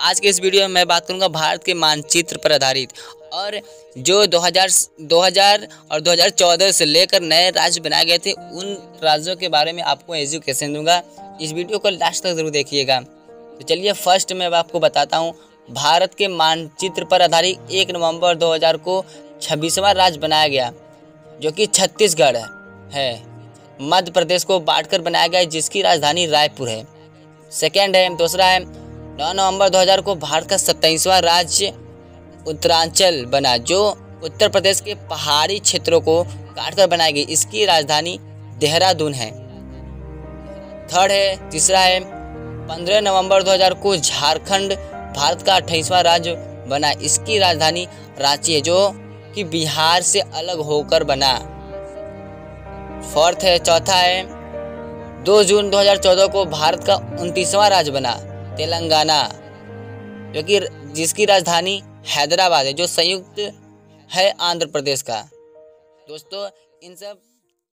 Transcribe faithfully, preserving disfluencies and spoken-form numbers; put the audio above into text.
आज के इस वीडियो में मैं बात करूंगा भारत के मानचित्र पर आधारित और जो दो हज़ार दो हज़ार और दो हज़ार चौदह से लेकर नए राज्य बनाए गए थे उन राज्यों के बारे में आपको एजुकेशन दूंगा। इस वीडियो को लास्ट तक जरूर देखिएगा। तो चलिए फर्स्ट मैं आपको बताता हूं, भारत के मानचित्र पर आधारित एक नवंबर दो हज़ार को छब्बीसवां राज्य बनाया गया जो कि छत्तीसगढ़ है। मध्य प्रदेश को बांटकर बनाया गया जिसकी राजधानी रायपुर है। सेकेंड है दूसरा है नौ नवंबर दो हज़ार को भारत का सत्ताईसवां राज्य उत्तरांचल बना जो उत्तर प्रदेश के पहाड़ी क्षेत्रों को काटकर बनाई गई, इसकी राजधानी देहरादून है। थर्ड है तीसरा है पंद्रह नवंबर दो हज़ार को झारखंड भारत का अट्ठाईसवां राज्य बना, इसकी राजधानी रांची है जो कि बिहार से अलग होकर बना। फोर्थ है चौथा है दो जून दो हज़ार चौदह को भारत का उनतीसवां राज्य बना तेलंगाना जो कि जिसकी राजधानी हैदराबाद है जो संयुक्त है आंध्र प्रदेश का। दोस्तों इन सब